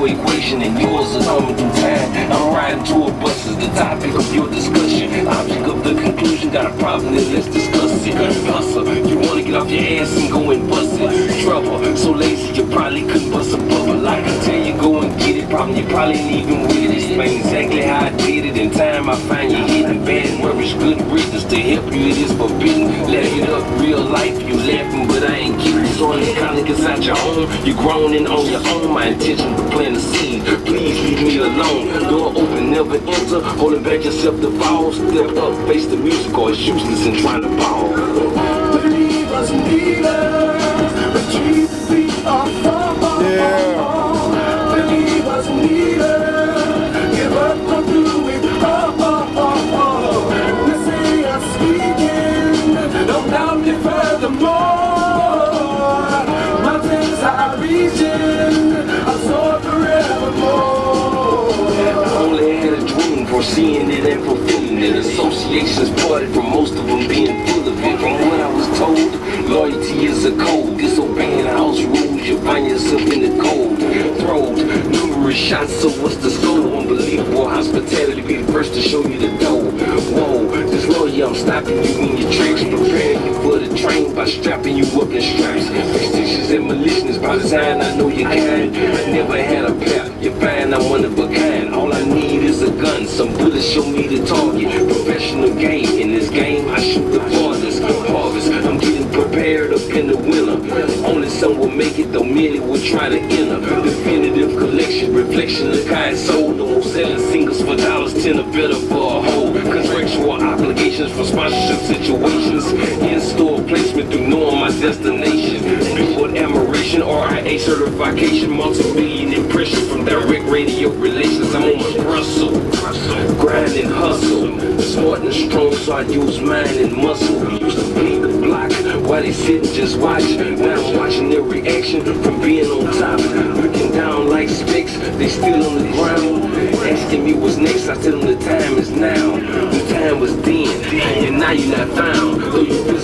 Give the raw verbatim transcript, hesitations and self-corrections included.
your equation and yours is coming through time. I'm riding to a bus is the topic of your discussion. Object of the conclusion, got a problem, then let's discuss it. Hustle, you wanna get off your ass and go and bust it. Trouble, so lazy you probably couldn't bust a bubble. I can tell you go and get it, problem you probably ain't even with it. Explain exactly how I did it. In time I find you hidden bad words, good riddance to help you. It is forbidden. Let it up, real life. You laughing, but I ain't kidding. So it's kind of inside your home. You grown and on your own. My intention to plant the seed. Please leave me alone. Door open, never enter. Holding back yourself to fall. Step up, face the music, or it's useless in trying to ball. Believers and leaders, retreat the feet off the yeah. Believers and leaders, give up, don't do it. Oh, oh, oh, oh. We say I'm speaking, don't doubt me furthermore. Mountains are reaching, I'm so forevermore. I only had a dream, foreseeing it and fulfilling it. Associations parted from most of them being full of it. From what I was told, loyalty is a code. Disobeying house rules, you find yourself in the cold. Throws numerous shots, so what's the score? Unbelievable hospitality, be the first to show you the door. Whoa, this lawyer, I'm stopping you in your tracks, preparing you for the train by strapping you up in straps. Fictitious and malicious, by design, I know you're kind. I never had a pair, you're fine, I'm one of a kind. All I need is a gun, some bullets show me the target. Professional game, in this game, I shoot the farthest. Harvest, I'm getting prepared up in the winter. Only some will make it, though many will try to enter. Definitive collection, reflection of kind soul. No more selling singles for dollars, ten or better for a whole. Contractual obligations for sponsorship situations. In-store placement through knowing my destination. Billboard admiration, R I A certification, multi-million impression from direct radio relations. I'm on my Brussels, grind and hustle. Smart and strong, so I use mind and muscle. Used to bleed the block while they sit and just watch. Now I'm watching their reaction from being on top. Looking down like specks, they still on the ground. Asking me what's next, I tell them the time is now. The time was then, and now you're not found. Though you